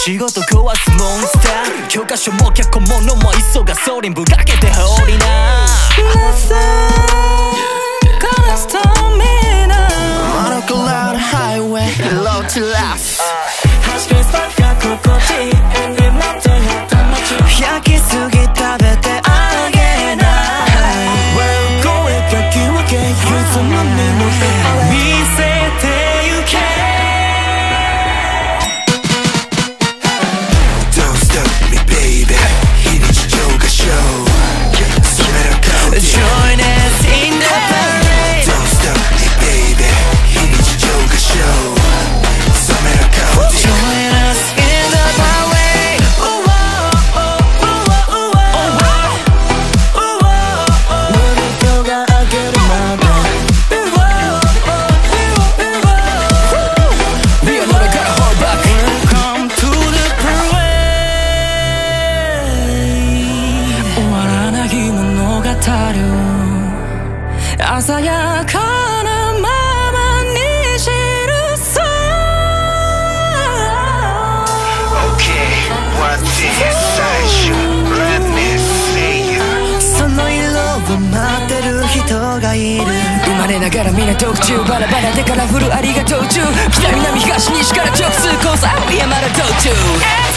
仕事壊すモンスター、教科書も脚本ものも急がソリンぶかけて放りな。 Gonna stop me now. Wanna go down the highway, low to last. 走るスパッが心地いい遠慮もっとやった街、 焼きすぎ食べてあげない。 声かき分けいつまでも見せてゆけ。 Don't stop me baby 非日常がショー染めらかう Join us in the parade. Don't stop me baby 非日常がショー染めらかう Join us in the parade. 눈을 가 아게를 막아. We are never gonna hold back. Welcome to the parade. 終わらない物語、鮮やかなままに記そう。 Okay what is 最初 Let me see you その色を待ってる人がいる。生まれながらみんな特注、バラバラでカラフルありがとう中、北南東西から直通コース青山の道中。